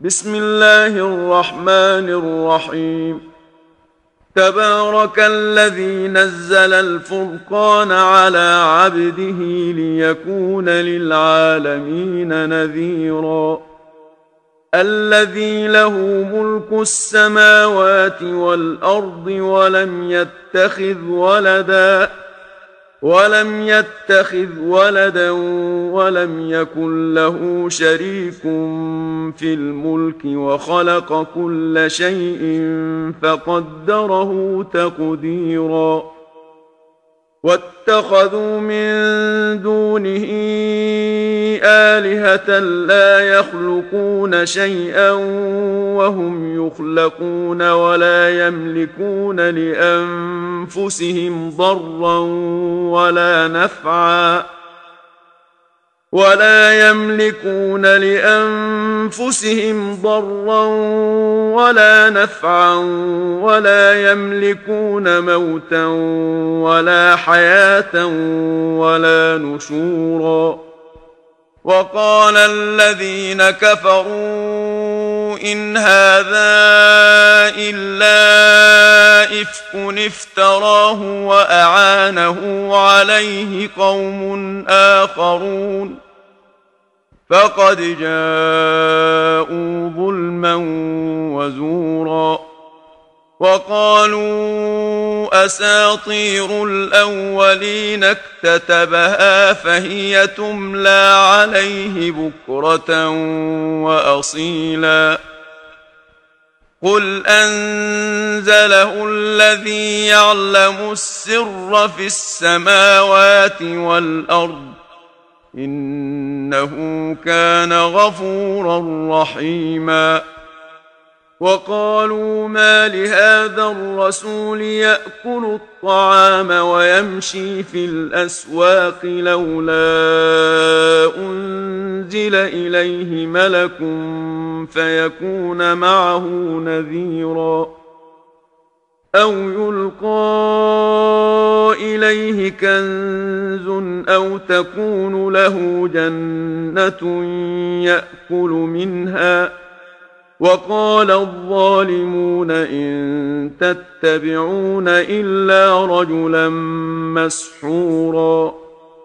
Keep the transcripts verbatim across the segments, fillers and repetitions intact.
بسم الله الرحمن الرحيم. تبارك الذي نزل الفرقان على عبده ليكون للعالمين نذيرا. الذي له ملك السماوات والأرض ولم يتخذ ولدا ولم يتخذ ولدا ولم يكن له شريك في الملك وخلق كل شيء فقدره تقديرا. واتخذوا من دونه آلهة لا يخلقون شيئا وهم يخلقون ولا يملكون لأنفسهم ضرا ولا نفعا ولا يملكون لأنفسهم ضرا ولا نفعا ولا يملكون موتا ولا حياة ولا نشورا. وقال الذين كفروا إن هذا إلا إفك افتراه وأعانه عليه قوم آخرون فقد جاءوا ظلما وزورا. وقالوا أساطير الأولين اكتتبها فهي تملى عليه بكرة وأصيلا. قل أنزله الذي يعلم السر في السماوات والأرض إنه كان غفورا رحيما. وقالوا ما لهذا الرسول يأكل الطعام ويمشي في الأسواق لولا أنزل إليه ملك فيكون معه نذيرا أو يلقى إليه كنز أو تكون له جنة يأكل منها. وقال الظالمون إن تتبعون إلا رجلا مسحورا.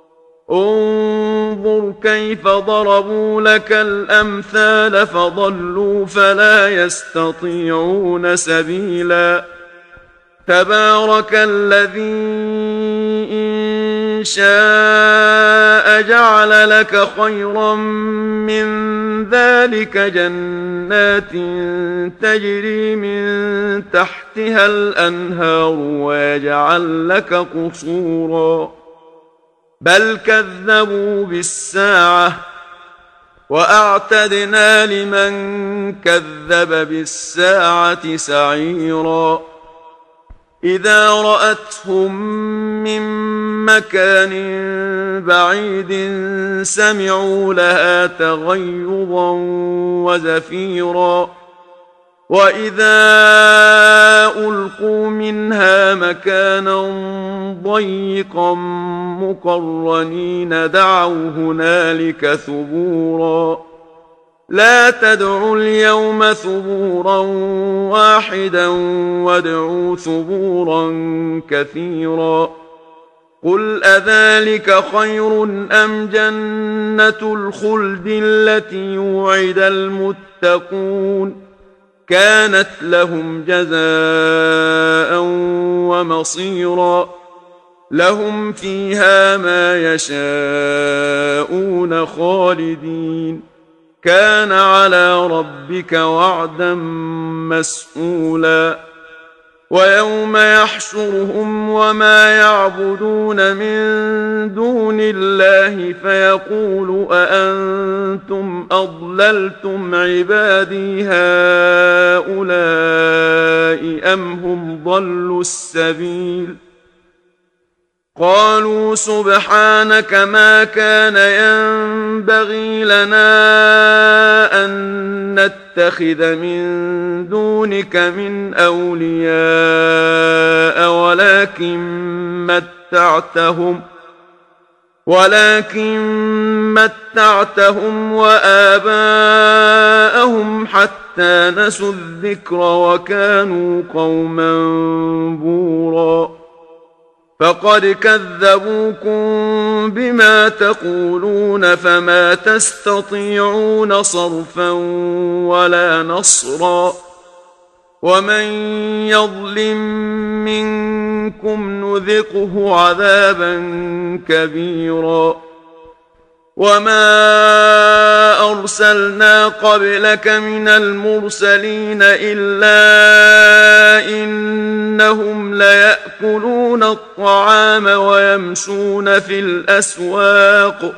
انظر كيف ضربوا لك الأمثال فضلوا فلا يستطيعون سبيلا. تبارك الذي إن شاء جعل لك خيرا من ذلك جنات تجري من تحتها الأنهار ويجعل لك قصورا. بل كذبوا بالساعة وأعتدنا لمن كذب بالساعة سعيرا. إذا رأتهم من مكان بعيد سمعوا لها تغيظا وزفيرا. وإذا ألقوا منها مكانا ضيقا مقرنين دعوا هنالك ثبورا. لا تدعوا اليوم ثبورا واحدا وادعوا ثبورا كثيرا. قل أذلك خير أم جنة الخلد التي يوعد المتقون كانت لهم جزاء ومصيرا. لهم فيها ما يشاءون خالدين كان على ربك وعدا مسئولا. ويوم يحشرهم وما يعبدون من دون الله فيقول أأنتم أضللتم عبادي هؤلاء أم هم ضلوا السبيل. قالوا سبحانك ما كان ينبغي لنا أن نتخذ من دونك من أولياء ولكن متعتهم ولكن متعتهم وآباءهم حتى نسوا الذكر وكانوا قوما بورا فقد كذبوكم بما تقولون فما تستطيعون صرفا ولا نصرا ومن يظلم منكم نذقه عذابا كبيرا وما أرسلنا قبلك من المرسلين إلا إنهم ليأكلون الطعام ويمشون في الأسواق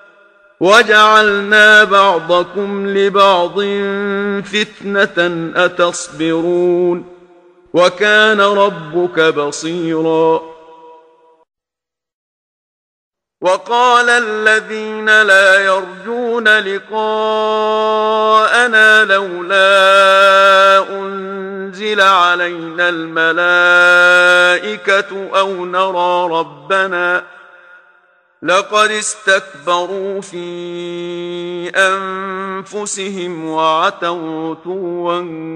وجعلنا بعضكم لبعض فتنة أتصبرون وكان ربك بصيرا وقال الذين لا يرجون لقاءنا لولا أنزل علينا الملائكة أو نرى ربنا لقد استكبروا في أنفسهم وعتوا عتوا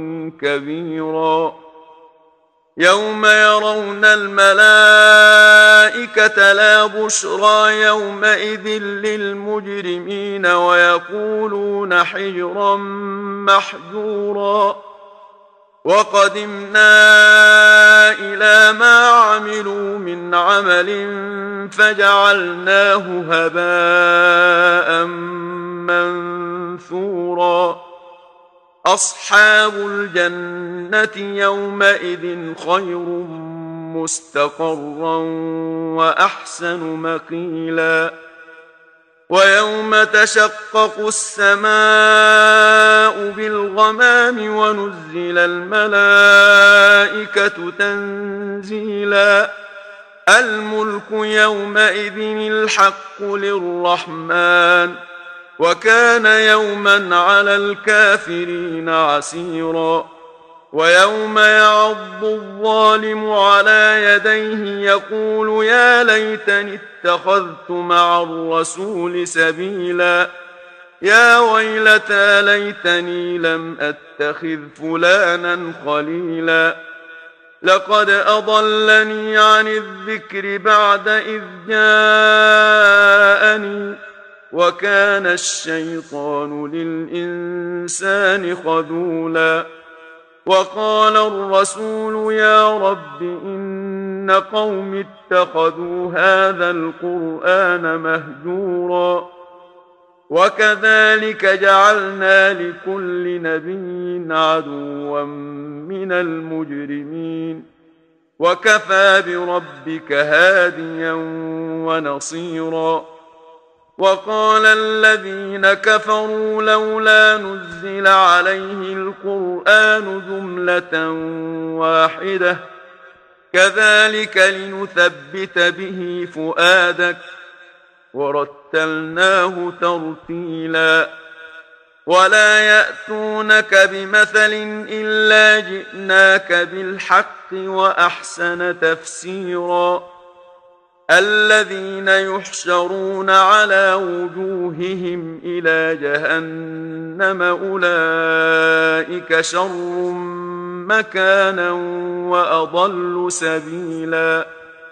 كبيرا يوم يرون الملائكة لا بشرى يومئذ للمجرمين ويقولون حجرا محجورا وقدمنا إلى ما عملوا من عمل فجعلناه هباء منثورا أصحاب الجنة يومئذ خير مستقرا وأحسن مقيلا ويوم تشقق السماء بالغمام ونزل الملائكة تنزيلا الملك يومئذ الحق للرحمن وكان يوما على الكافرين عسيرا ويوم يعض الظالم على يديه يقول يا ليتني اتخذت مع الرسول سبيلا يا ويلتى ليتني لم أتخذ فلانا خليلا لقد أضلني عن الذكر بعد إذ جاءني وكان الشيطان للإنسان خذولا وقال الرسول يا رب إن قوم اتخذوا هذا القرآن مهجورا وكذلك جعلنا لكل نبي عدوا من المجرمين وكفى بربك هاديا ونصيرا وقال الذين كفروا لولا نزل عليه القرآن جملة واحدة كذلك لنثبت به فؤادك ورتلناه ترتيلا ولا يأتونك بمثل إلا جئناك بالحق وأحسن تفسيرا الذين يحشرون على وجوههم إلى جهنم أولئك شر مكانا وأضل سبيلا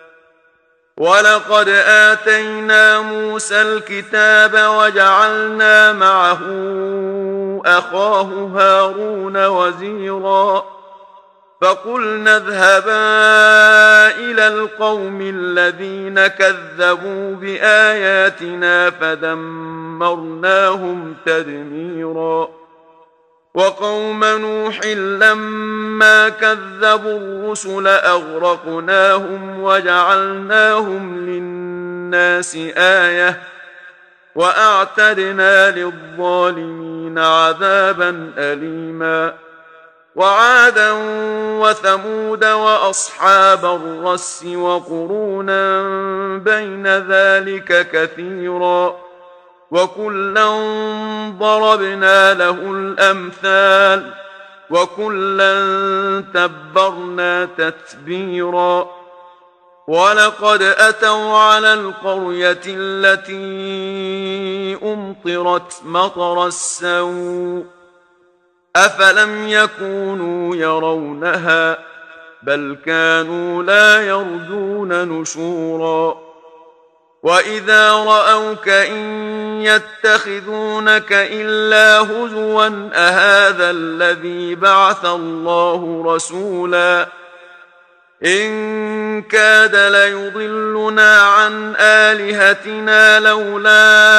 ولقد آتينا موسى الكتاب وجعلنا معه أخاه هارون وزيرا فقلنا اذهبا إلى القوم الذين كذبوا بآياتنا فدمرناهم تدميرا وقوم نوح لما كذبوا الرسل أغرقناهم وجعلناهم للناس آية وأعتدنا للظالمين عذابا أليما وعادا وثمود وأصحاب الرس وقرونا بين ذلك كثيرا وكلا ضربنا له الأمثال وكلا تبرنا تتبيرا ولقد أتوا على القرية التي أمطرت مطر السوء أفلم يكونوا يرونها بل كانوا لا يرجون نشورا وإذا رأوك إن يتخذونك إلا هزوا أهذا الذي بعث الله رسولا إن كاد ليضلنا عن آلهتنا لولا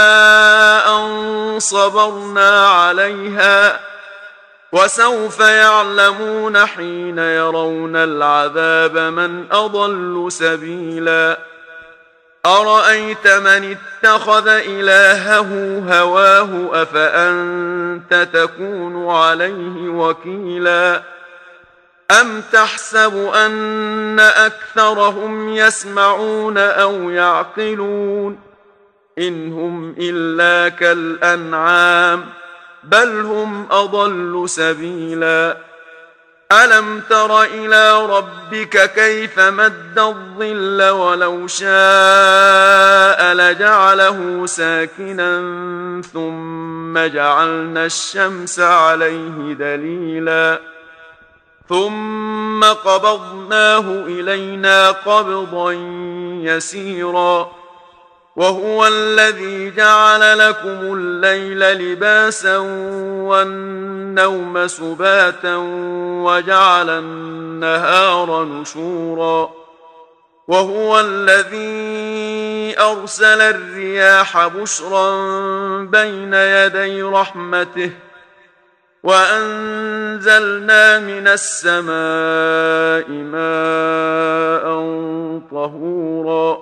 أن صبرنا عليها وسوف يعلمون حين يرون العذاب من أضل سبيلا أرأيت من اتخذ إلهه هواه أفأنت تكون عليه وكيلا أم تحسب أن أكثرهم يسمعون أو يعقلون إن هم إلا كالأنعام بل هم أضل سبيلا ألم تر إلى ربك كيف مد الظل ولو شاء لجعله ساكنا ثم جعلنا الشمس عليه دليلا ثم قبضناه إلينا قبضا يسيرا وهو الذي جعل لكم الليل لباسا والنوم سباتا وجعل النهار نشورا وهو الذي أرسل الرياح بشرا بين يدي رحمته وأنزلنا من السماء ماء طهورا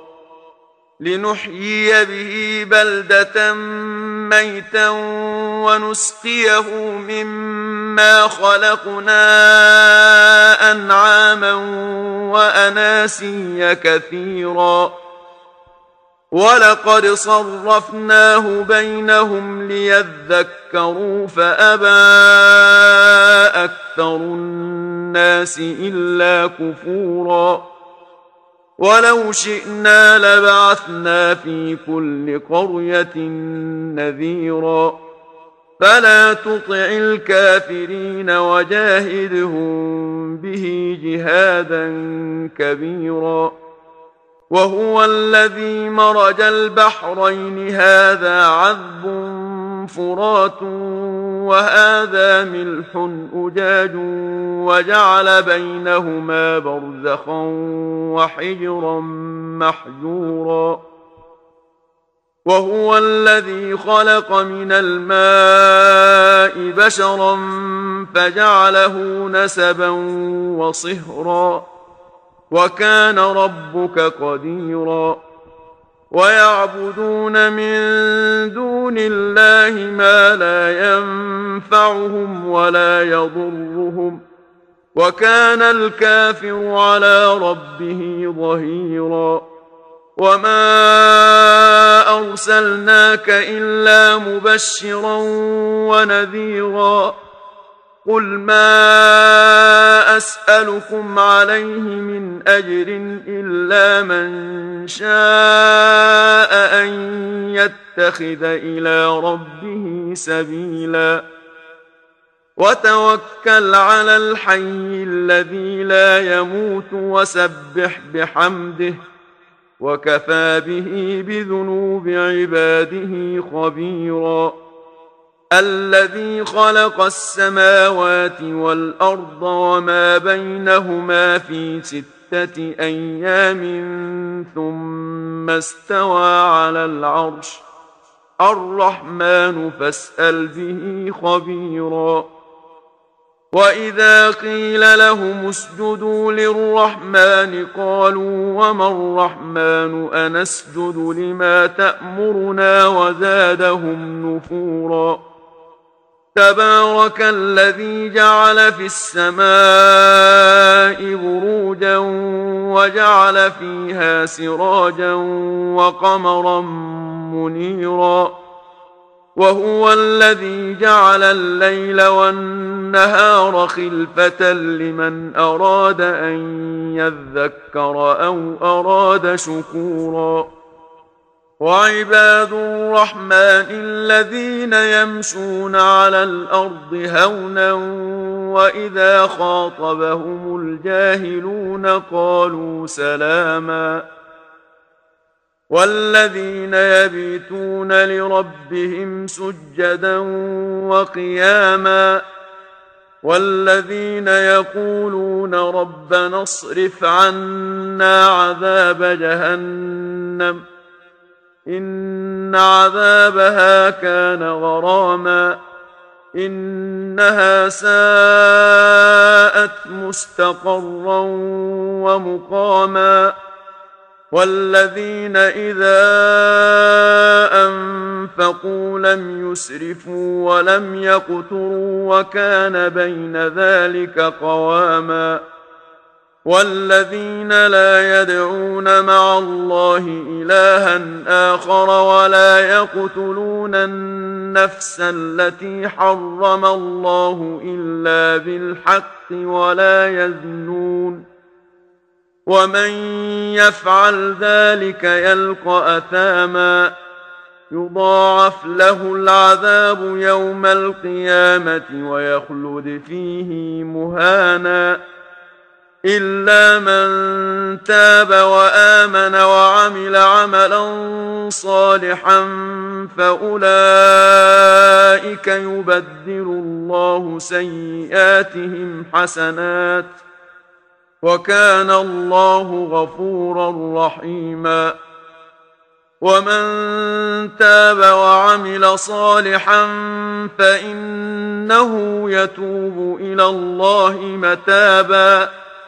لنحيي به بلدة ميتا ونسقيه مما خلقنا أنعاما وأناسيا كثيرا ولقد صرفناه بينهم ليذكروا فأبى أكثر الناس إلا كفورا ولو شئنا لبعثنا في كل قرية نذيرا فلا تطع الكافرين وجاهدهم به جهادا كبيرا وهو الذي مرج البحرين هذا عذب فرات وهذا ملح أجاج وجعل بينهما برزخا وحجرا محجورا وهو الذي خلق من الماء بشرا فجعله نسبا وصهرا وكان ربك قديرا ويعبدون من دون الله ما لا ينفعهم ولا يضرهم وكان الكافر على ربه ظهيرا وما أرسلناك إلا مبشرا ونذيرا قل ما أسألكم عليه من أجر إلا من شاء أن يتخذ إلى ربه سبيلا وتوكل على الحي الذي لا يموت وسبح بحمده وكفى به بذنوب عباده خبيرا الذي خلق السماوات والأرض وما بينهما في ستة أيام ثم استوى على العرش الرحمن فاسأل به خبيرا وإذا قيل لهم اسجدوا للرحمن قالوا وما الرحمن أنسجد لما تأمرنا وزادهم نفورا تبارك الذي جعل في السماء بروجا وجعل فيها سراجا وقمرا منيرا وهو الذي جعل الليل والنهار خلفة لمن أراد أن يذكر أو أراد شكورا وعباد الرحمن الذين يمشون على الأرض هونا وإذا خاطبهم الجاهلون قالوا سلاما والذين يبيتون لربهم سجدا وقياما والذين يقولون ربنا اصرف عنا عذاب جهنم إن عذابها كان غراما إنها ساءت مستقرا ومقاما والذين إذا أنفقوا لم يسرفوا ولم يقتروا وكان بين ذلك قواما والذين لا يدعون مع الله إلها آخر ولا يقتلون النفس التي حرم الله إلا بالحق ولا يزنون ومن يفعل ذلك يلقى أثاما يضاعف له العذاب يوم القيامة ويخلد فيه مهانا إلا من تاب وآمن وعمل عملا صالحا فأولئك يبدل الله سيئاتهم حسنات وكان الله غفورا رحيما ومن تاب وعمل صالحا فإنه يتوب إلى الله متابا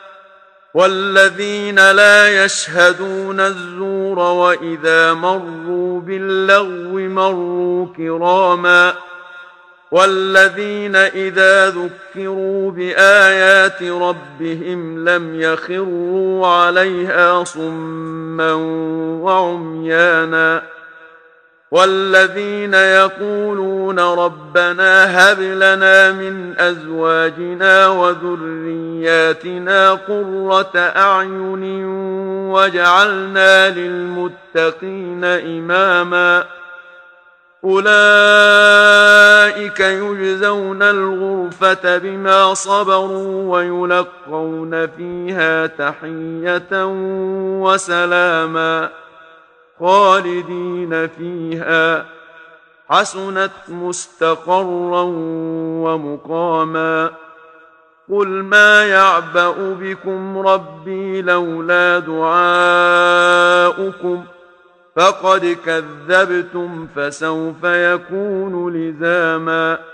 والذين لا يشهدون الزور وإذا مروا باللغو مروا كراما والذين إذا ذكروا بآيات ربهم لم يخروا عليها صما وعميانا والذين يقولون ربنا هب لنا من أزواجنا وذرياتنا قرة أعين واجعلنا للمتقين إماما أولئك يجزون الغرفة بما صبروا ويلقون فيها تحية وسلاما خالدين فيها حسنت مستقرا ومقاما قل ما يعبأ بكم ربي لولا دعاؤكم فقد كذبتم فسوف يكون لزاما